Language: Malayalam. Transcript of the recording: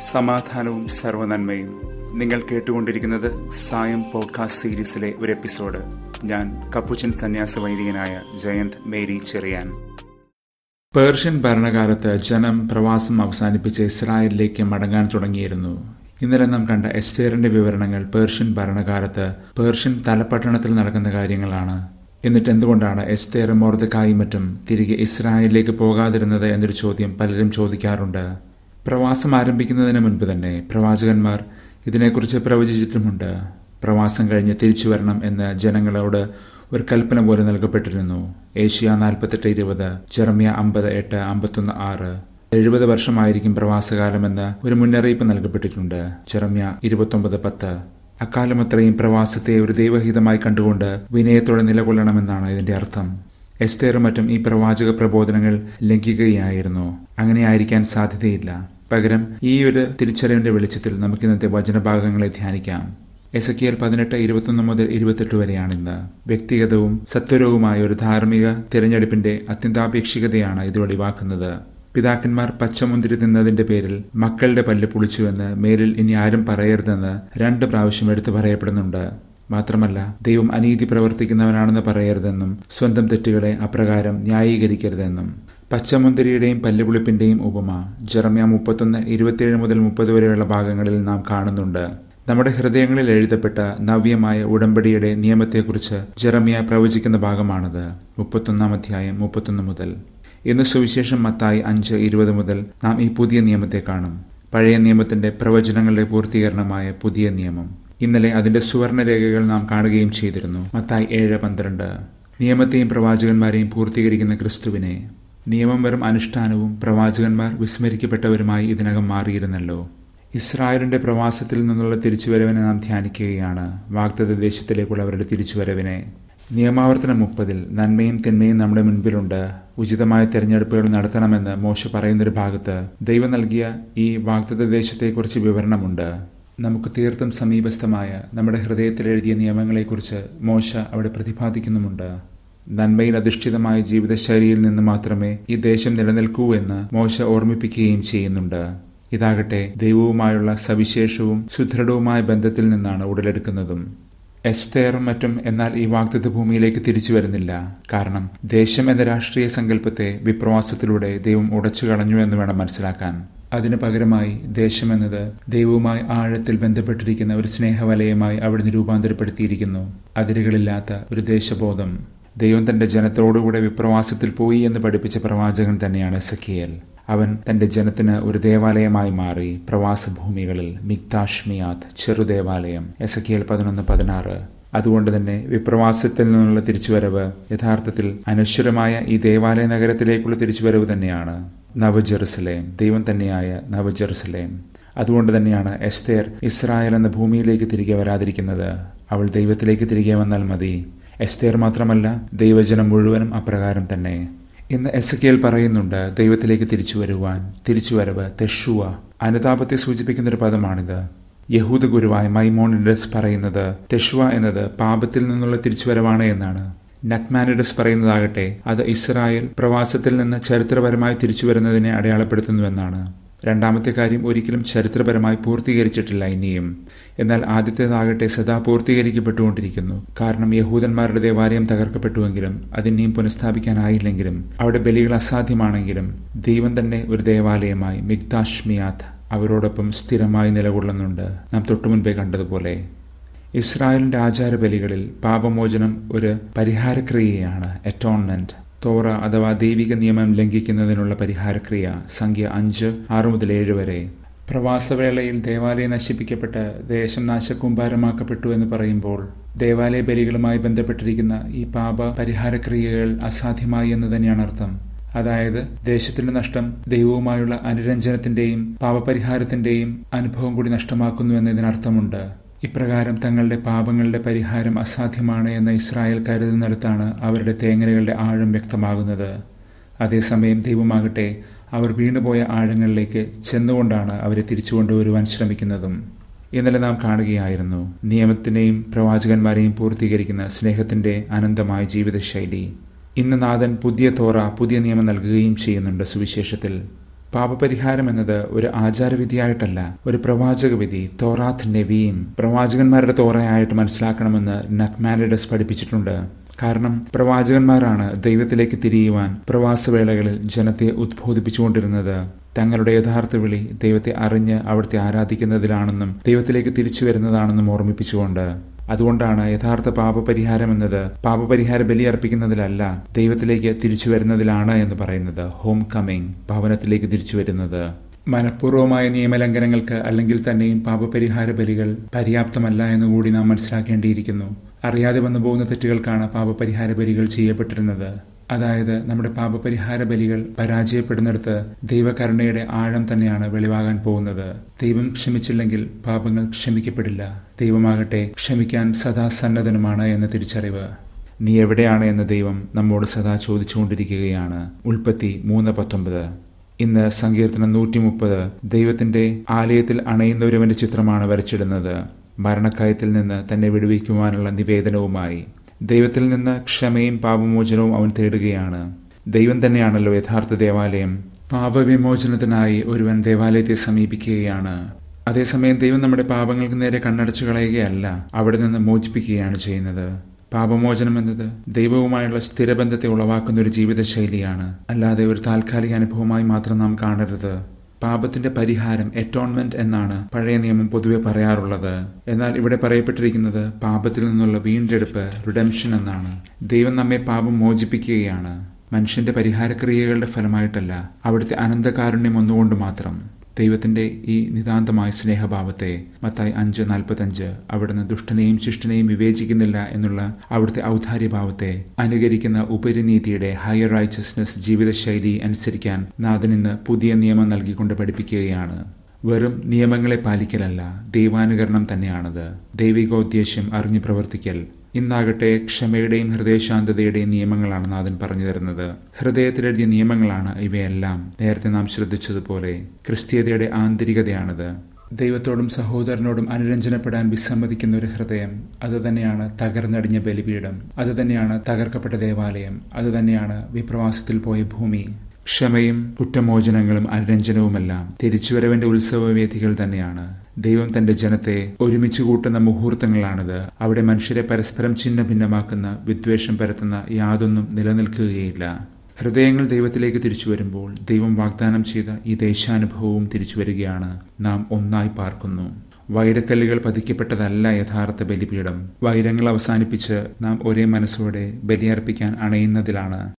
സമാധാനവും സർവ്വനന്മയും. നിങ്ങൾ കേട്ടുകൊണ്ടിരിക്കുന്നത് സായം പോഡ്കാസ്റ്റ് സീരീസിലെ ഒരു എപ്പിസോഡ്. ഞാൻ കപ്പുച്ചൻ സന്യാസ വൈദികനായ ജയന്ത് മേരി ചെറിയാൻ. പേർഷ്യൻ ഭരണകാലത്ത് ജനം പ്രവാസം അവസാനിപ്പിച്ച് ഇസ്രായേലിലേക്ക് മടങ്ങാൻ തുടങ്ങിയിരുന്നു. ഇന്നലെ നാം കണ്ട എസ്തേറിന്റെ വിവരണങ്ങൾ പേർഷ്യൻ ഭരണകാലത്ത് പേർഷ്യൻ തലപട്ടണത്തിൽ നടക്കുന്ന കാര്യങ്ങളാണ്. എന്നിട്ട് എന്തുകൊണ്ടാണ് എസ്തേറും മൊർദെഖായും മറ്റും തിരികെ ഇസ്രായേലിലേക്ക് പോകാതിരുന്നത് എന്നൊരു ചോദ്യം പലരും ചോദിക്കാറുണ്ട്. പ്രവാസം ആരംഭിക്കുന്നതിന് മുൻപ് തന്നെ പ്രവാചകന്മാർ ഇതിനെക്കുറിച്ച് പ്രവചിച്ചിട്ടുമുണ്ട്. പ്രവാസം കഴിഞ്ഞ് തിരിച്ചു വരണം എന്ന് ജനങ്ങളോട് ഒരു കൽപ്പന പോലെ നൽകപ്പെട്ടിരുന്നു. Asia 48:20, Jeremiah 50:8, 51:6. 70 വർഷമായിരിക്കും പ്രവാസകാലമെന്ന് ഒരു മുന്നറിയിപ്പ് നൽകപ്പെട്ടിട്ടുണ്ട്. ജെറമ്യ 29:10. അക്കാലമത്രയും പ്രവാസത്തെ ഒരു ദൈവഹിതമായി കണ്ടുകൊണ്ട് വിനയത്തോടെ നിലകൊള്ളണമെന്നാണ് ഇതിന്റെ അർത്ഥം. എസ്തേറും മറ്റും ഈ പ്രവാചക പ്രബോധനങ്ങൾ ലംഘിക്കുകയായിരുന്നു. അങ്ങനെയായിരിക്കാൻ സാധ്യതയില്ല. പകരം ഈ ഒരു തിരിച്ചറിവിന്റെ വെളിച്ചത്തിൽ നമുക്ക് ഇന്നത്തെ വചനഭാഗങ്ങളെ ധ്യാനിക്കാം. എസെക്കിയേൽ 18:21 മുതൽ 28 വരെയാണിന്ന്. വ്യക്തിഗതവും സത്വരവുമായ ഒരു ധാർമ്മിക തിരഞ്ഞെടുപ്പിന്റെ അത്യന്താപേക്ഷികതയാണ് ഇത് വെളിവാക്കുന്നത്. പിതാക്കന്മാർ പച്ചമുന്തിരി തിന്നതിന്റെ പേരിൽ മക്കളുടെ പല്ല് പുളിച്ചുവെന്ന് മേലിൽ ഇനി ആരും പറയരുതെന്ന് 2 പ്രാവശ്യം എടുത്തു പറയപ്പെടുന്നുണ്ട്. മാത്രമല്ല, ദൈവം അനീതി പ്രവർത്തിക്കുന്നവനാണെന്ന് പറയരുതെന്നും സ്വന്തം തെറ്റുകളെ അപ്രകാരം ന്യായീകരിക്കരുതെന്നും. പച്ചമുന്തിരിയുടെയും പല്ലുപുളിപ്പിന്റെയും ഉപമ ജെറമ്യ 31:27 മുതൽ 30 വരെയുള്ള ഭാഗങ്ങളിൽ നാം കാണുന്നുണ്ട്. നമ്മുടെ ഹൃദയങ്ങളിൽ എഴുതപ്പെട്ട നവ്യമായ ഉടമ്പടിയുടെ നിയമത്തെക്കുറിച്ച് ജെറമ്യ പ്രവചിക്കുന്ന ഭാഗമാണത്. 31-ാം അധ്യായം 31 മുതൽ. ഇന്ന് സുവിശേഷം മത്തായി 5:20 മുതൽ നാം ഈ പുതിയ നിയമത്തെ കാണും. പഴയ നിയമത്തിന്റെ പ്രവചനങ്ങളുടെ പൂർത്തീകരണമായ പുതിയ നിയമം. ഇന്നലെ അതിന്റെ സുവർണരേഖകൾ നാം കാണുകയും ചെയ്തിരുന്നു. മത്തായി 7:12. നിയമത്തെയും പ്രവാചകന്മാരെയും പൂർത്തീകരിക്കുന്ന ക്രിസ്തുവിനെ. നിയമം വെറും അനുഷ്ഠാനവും പ്രവാചകന്മാർ വിസ്മരിക്കപ്പെട്ടവരുമായി ഇതിനകം മാറിയിരുന്നല്ലോ. ഇസ്രായേലിന്റെ പ്രവാസത്തിൽ നിന്നുള്ള തിരിച്ചുവരവിനെ നാം ധ്യാനിക്കുകയാണ്. വാഗ്ദത്ത ദേശത്തിലേക്കുള്ള അവരുടെ തിരിച്ചുവരവിനെ. നിയമാവർത്തനം 30 നന്മയും തിന്മയും നമ്മുടെ മുൻപിലുണ്ട്, ഉചിതമായ തെരഞ്ഞെടുപ്പുകൾ നടത്തണമെന്ന് മോശ പറയുന്നൊരു ഭാഗത്ത് ദൈവം നൽകിയ ഈ വാഗ്ദത്ത ദേശത്തെക്കുറിച്ച് വിവരണമുണ്ട്. നമുക്ക് തീർത്തും സമീപസ്ഥമായ നമ്മുടെ ഹൃദയത്തിൽ എഴുതിയ നിയമങ്ങളെക്കുറിച്ച് മോശ അവിടെ പ്രതിപാദിക്കുന്നുമുണ്ട്. നന്മയിൽ അധിഷ്ഠിതമായ ജീവിതശൈലിയിൽ നിന്ന് മാത്രമേ ഈ ദേശം നിലനിൽക്കൂ എന്ന് മോശ ഓർമ്മിപ്പിക്കുകയും ചെയ്യുന്നുണ്ട്. ഇതാകട്ടെ ദൈവവുമായുള്ള സവിശേഷവും സുദൃഢവുമായ ബന്ധത്തിൽ നിന്നാണ് ഉടലെടുക്കുന്നതും. എസ്തേറും മറ്റും എന്നാൽ ഈ വാഗ്ദത്ത ഭൂമിയിലേക്ക് തിരിച്ചു വരുന്നില്ല. കാരണം ദേശം എന്ന രാഷ്ട്രീയ സങ്കല്പത്തെ വിപ്രവാസത്തിലൂടെ ദൈവം ഉടച്ചു കളഞ്ഞു എന്ന് വേണം മനസ്സിലാക്കാൻ. അതിനു പകരമായി ദേശമെന്നത് ദൈവവുമായി ആഴത്തിൽ ബന്ധപ്പെട്ടിരിക്കുന്ന ഒരു സ്നേഹവലയമായി അവിടുന്ന് രൂപാന്തരപ്പെടുത്തിയിരിക്കുന്നു. അതിരുകളില്ലാത്ത ഒരു ദേശബോധം. ദൈവം തന്റെ ജനത്തോടുകൂടെ വിപ്രവാസത്തിൽ പോയി എന്ന് പഠിപ്പിച്ച പ്രവാചകൻ തന്നെയാണ് എസെക്കിയേൽ. അവൻ തന്റെ ജനത്തിന് ഒരു ദേവാലയമായി മാറി. പ്രവാസഭൂമികളിൽ മിക്താഷ്മിയാത്ത്, ചെറുദേവാലയം. എസെക്കിയേൽ 11:16. അതുകൊണ്ട് തന്നെ വിപ്രവാസത്തിൽ നിന്നുള്ള തിരിച്ചുവരവ് യഥാർത്ഥത്തിൽ അനശ്വരമായ ഈ ദേവാലയ നഗരത്തിലേക്കുള്ള തിരിച്ചുവരവ് തന്നെയാണ്. നവജെറുസലേം, ദൈവം തന്നെയായ നവജെറുസലേം. അതുകൊണ്ട് തന്നെയാണ് എസ്തേർ ഇസ്രായേൽ എന്ന ഭൂമിയിലേക്ക് തിരികെ വരാതിരിക്കുന്നത്. അവൾ ദൈവത്തിലേക്ക് തിരികെ വന്നാൽ മതി. എസ്തേർ മാത്രമല്ല, ദൈവജനം മുഴുവനും അപ്രകാരം തന്നെ. ഇന്ന് എസെക്കിയേൽ പറയുന്നുണ്ട് ദൈവത്തിലേക്ക് തിരിച്ചു വരുവാൻ. തിരിച്ചുവരവ് തെഷുവ, അനുതാപത്തെ സൂചിപ്പിക്കുന്നൊരു പദമാണിത്. യഹൂദ ഗുരുവായ മൈമോണിഡസ് പറയുന്നത് തെഷുവ എന്നത് പാപത്തിൽ നിന്നുള്ള തിരിച്ചുവരവാണ് എന്നാണ്. നക്മാനിഡസ് പറയുന്നതാകട്ടെ അത് ഇസ്രായേൽ പ്രവാസത്തിൽ നിന്ന് ചരിത്രപരമായി തിരിച്ചുവരുന്നതിനെ അടയാളപ്പെടുത്തുന്നുവെന്നാണ്. രണ്ടാമത്തെ കാര്യം ഒരിക്കലും ചരിത്രപരമായി പൂർത്തീകരിച്ചിട്ടില്ല ഇനിയും. എന്നാൽ ആദ്യത്തേതാകട്ടെ സദാ പൂർത്തീകരിക്കപ്പെട്ടുകൊണ്ടിരിക്കുന്നു. കാരണം യഹൂദന്മാരുടെ ദേവാലയം തകർക്കപ്പെട്ടുവെങ്കിലും അതിനെയും പുനഃസ്ഥാപിക്കാനായില്ലെങ്കിലും അവിടെ ബലികൾ അസാധ്യമാണെങ്കിലും ദൈവം തന്നെ ഒരു ദേവാലയമായി മിക്താഷ്മിയാത്ത് അവരോടൊപ്പം സ്ഥിരമായി നിലകൊള്ളുന്നുണ്ട്. നാം തൊട്ടുമുൻപേ കണ്ടതുപോലെ ഇസ്രായേലിന്റെ ആചാരബലികളിൽ പാപമോചനം ഒരു പരിഹാരക്രിയയാണ്. അറ്റോൺമെന്റ്. തോറ അഥവാ ദൈവിക നിയമം ലംഘിക്കുന്നതിനുള്ള പരിഹാരക്രിയ. സംഖ്യ 5:6 മുതൽ 7 വരെ. പ്രവാസവേളയിൽ ദേവാലയം നശിപ്പിക്കപ്പെട്ട് ദേശം നാശകൂമ്പാരമാക്കപ്പെട്ടു എന്ന് പറയുമ്പോൾ ദേവാലയ ബലികളുമായി ബന്ധപ്പെട്ടിരിക്കുന്ന ഈ പാപ പരിഹാരക്രിയകൾ അസാധ്യമായി എന്ന് തന്നെയാണ് അർത്ഥം. അതായത് ദേശത്തിന്റെ നഷ്ടം ദൈവവുമായുള്ള അനുരഞ്ജനത്തിന്റെയും പാപപരിഹാരത്തിന്റെയും അനുഭവം കൂടി നഷ്ടമാക്കുന്നു എന്നതിനർത്ഥമുണ്ട്. ഇപ്രകാരം തങ്ങളുടെ പാപങ്ങളുടെ പരിഹാരം അസാധ്യമാണ് എന്ന് ഇസ്രായേൽ കരുതുന്നിടത്താണ് അവരുടെ തേങ്ങലുകളുടെ ആഴം വ്യക്തമാകുന്നത്. അതേസമയം ദൈവമാകട്ടെ അവർ വീണുപോയ ആഴങ്ങളിലേക്ക് ചെന്നുകൊണ്ടാണ് അവരെ തിരിച്ചു കൊണ്ടുവരുവാൻ ശ്രമിക്കുന്നതും. ഇന്നലെ നാം കാണുകയായിരുന്നു നിയമത്തിനെയും പ്രവാചകന്മാരെയും പൂർത്തീകരിക്കുന്ന സ്നേഹത്തിന്റെ അനന്തമായ ജീവിതശൈലി. ഇന്ന് നാഥൻ പുതിയ തോറ, പുതിയ നിയമം നൽകുകയും ചെയ്യുന്നുണ്ട് സുവിശേഷത്തിൽ. പാപപരിഹാരം എന്നത് ഒരു ആചാരവിധിയായിട്ടല്ല, ഒരു പ്രവാചകവിധി, തോറാത്ത് നെവിയും, പ്രവാചകന്മാരുടെ തോറയായിട്ട് മനസ്സിലാക്കണമെന്ന് നഖ്മാനിഡസ് പഠിപ്പിച്ചിട്ടുണ്ട്. കാരണം പ്രവാചകന്മാരാണ് ദൈവത്തിലേക്ക് തിരിയുവാൻ പ്രവാസവേളകളിൽ ജനത്തെ ഉദ്ബോധിപ്പിച്ചുകൊണ്ടിരുന്നത്. തങ്ങളുടെ യഥാർത്ഥ വിളി ദൈവത്തെ അറിഞ്ഞ് അവിടുത്തെ ആരാധിക്കുന്നതിലാണെന്നും ദൈവത്തിലേക്ക് തിരിച്ചു വരുന്നതാണെന്നും ഓർമ്മിപ്പിച്ചുകൊണ്ട്. അതുകൊണ്ടാണ് യഥാർത്ഥ പാപപരിഹാരം എന്നത് പാപപരിഹാര ബലി അർപ്പിക്കുന്നതിലല്ല, ദൈവത്തിലേക്ക് തിരിച്ചു വരുന്നതിലാണ് എന്ന് പറയുന്നത്. ഹോം കമ്മിങ്, ഭവനത്തിലേക്ക് തിരിച്ചു വരുന്നത്. മനഃപൂർവമായ നിയമലംഘനങ്ങൾക്ക് അല്ലെങ്കിൽ തന്നെയും പാപപരിഹാര ബലികൾ പര്യാപ്തമല്ല എന്നുകൂടി നാം മനസ്സിലാക്കേണ്ടിയിരിക്കുന്നു. അറിയാതെ വന്നു പോകുന്ന തെറ്റുകൾക്കാണ് പാപപരിഹാര ബലികൾ ചെയ്യപ്പെട്ടിരുന്നത്. അതായത് നമ്മുടെ പാപപരിഹാര ബലികൾ പരാജയപ്പെടുന്നിടത്ത് ദൈവകരുണയുടെ ആഴം തന്നെയാണ് വെളിവാകാൻ പോകുന്നത്. ദൈവം ക്ഷമിച്ചില്ലെങ്കിൽ പാപങ്ങൾ ക്ഷമിക്കപ്പെടില്ല. ദൈവമാകട്ടെ ക്ഷമിക്കാൻ സദാ സന്നദ്ധനുമാണ് എന്ന തിരിച്ചറിവ്. നീ എവിടെയാണ് എന്ന് ദൈവം നമ്മോട് സദാ ചോദിച്ചുകൊണ്ടിരിക്കുകയാണ്. ഉൽപ്പത്തി 3:19. ഇന്ന് സങ്കീർത്തനം 130 ദൈവത്തിന്റെ ആലയത്തിൽ അണയുന്നൊരുവന്റെ ചിത്രമാണ് വരച്ചിടുന്നത്. മരണക്കയത്തിൽ നിന്ന് തന്നെ വിടുവിക്കുവാനുള്ള നിവേദനവുമായി ദൈവത്തിൽ നിന്ന് ക്ഷമയും പാപമോചനവും അവൻ തേടുകയാണ്. ദൈവം തന്നെയാണല്ലോ യഥാർത്ഥ ദേവാലയം. പാപവിമോചനത്തിനായി ഒരുവൻ ദേവാലയത്തെ സമീപിക്കുകയാണ്. അതേസമയം ദൈവം നമ്മുടെ പാപങ്ങൾക്ക് നേരെ കണ്ണടച്ചു കളയുകയല്ല, അവിടെ നിന്ന് മോചിപ്പിക്കുകയാണ് ചെയ്യുന്നത്. പാപമോചനം എന്നത് ദൈവവുമായുള്ള സ്ഥിരബന്ധത്തെ ഉളവാക്കുന്ന ഒരു ജീവിതശൈലിയാണ്, അല്ലാതെ ഒരു താൽക്കാലിക അനുഭവമായി മാത്രം നാം കാണരുത്. പാപത്തിന്റെ പരിഹാരം, അറ്റോൺമെന്റ് എന്നാണ് പഴയ നിയമം പൊതുവെ പറയാറുള്ളത്. എന്നാൽ ഇവിടെ പറയപ്പെട്ടിരിക്കുന്നത് പാപത്തിൽ നിന്നുള്ള വീണ്ടെടുപ്പ്, റിഡംഷൻ എന്നാണ്. ദൈവം നമ്മെ പാപം മോചിപ്പിക്കുകയാണ്, മനുഷ്യന്റെ പരിഹാരക്രിയകളുടെ ഫലമായിട്ടല്ല, അവിടുത്തെ അനന്തകാരുണ്യം ഒന്നുകൊണ്ട് മാത്രം. ദൈവത്തിന്റെ ഈ നിതാന്തമായ സ്നേഹഭാവത്തെ മത്തായി 5:45 അവിടുന്ന് ദുഷ്ടനെയും ശിഷ്ടനെയും വിവേചിക്കുന്നില്ല എന്നുള്ള അവിടുത്തെ ഔദാര്യഭാവത്തെ അനുകരിക്കുന്ന ഉപരിനീതിയുടെ ഹയർ റൈച്ചസ്നെസ് ജീവിതശൈലി അനുസരിക്കാൻ നാഥൻ ഇന്ന് പുതിയ നിയമം നൽകിക്കൊണ്ട് പഠിപ്പിക്കുകയാണ്. വെറും നിയമങ്ങളെ പാലിക്കലല്ല, ദൈവാനുകരണം തന്നെയാണത്. ദൈവികോദ്ദേശ്യം അറിഞ്ഞു പ്രവർത്തിക്കൽ. ഇന്നാകട്ടെ ക്ഷമയുടെയും ഹൃദയശാന്തതയുടെയും നിയമങ്ങളാണ് നാഥൻ പറഞ്ഞു തരുന്നത്. ഹൃദയത്തിലെഴുതിയ നിയമങ്ങളാണ് ഇവയെല്ലാം. നേരത്തെ നാം ശ്രദ്ധിച്ചതുപോലെ ക്രിസ്തീയതയുടെ ആന്തരികതയാണത്. ദൈവത്തോടും സഹോദരനോടും അനുരഞ്ജനപ്പെടാൻ വിസമ്മതിക്കുന്ന ഒരു ഹൃദയം, അതുതന്നെയാണ് തകർന്നടിഞ്ഞ ബലിപീഠം, അതുതന്നെയാണ് തകർക്കപ്പെട്ട ദേവാലയം, അതുതന്നെയാണ് വിപ്രവാസത്തിൽ പോയ ഭൂമി. ക്ഷമയും കുറ്റമോചനങ്ങളും അനുരഞ്ജനവുമെല്ലാം തിരിച്ചുവരവിന്റെ ഉത്സവവേദികൾ തന്നെയാണ്. ദൈവം തന്റെ ജനത്തെ ഒരുമിച്ച് കൂട്ടുന്ന മുഹൂർത്തങ്ങളാണിത്. അവിടെ മനുഷ്യരെ പരസ്പരം ഛിന്ന ഭിന്നമാക്കുന്ന, വിദ്വേഷം പരത്തുന്ന യാതൊന്നും നിലനിൽക്കുകയില്ല. ഹൃദയങ്ങൾ ദൈവത്തിലേക്ക് തിരിച്ചു വരുമ്പോൾ ദൈവം വാഗ്ദാനം ചെയ്ത ഈ ദേശാനുഭവവും തിരിച്ചു വരികയാണ്. നാം ഒന്നായി പാർക്കുന്നു. വൈരക്കല്ലുകൾ പതിക്കപ്പെട്ടതല്ല യഥാർത്ഥ ബലിപീഠം. വൈരങ്ങൾ അവസാനിപ്പിച്ച് നാം ഒരേ മനസ്സോടെ ബലിയർപ്പിക്കാൻ അണയുന്നതിലാണ്